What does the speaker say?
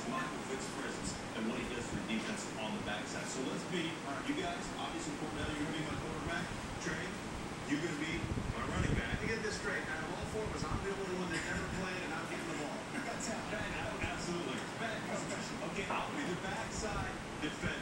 is Michael Vick's presence and what he does for the defense on the backside. So let's be, you guys, obviously, Cornell, you're going to be my quarterback. Trey, you're going to be my running back. To get this straight, out of all four of us, I'm the only one that never played, and I'm getting the ball. Absolutely. Okay, I'll be the backside defender.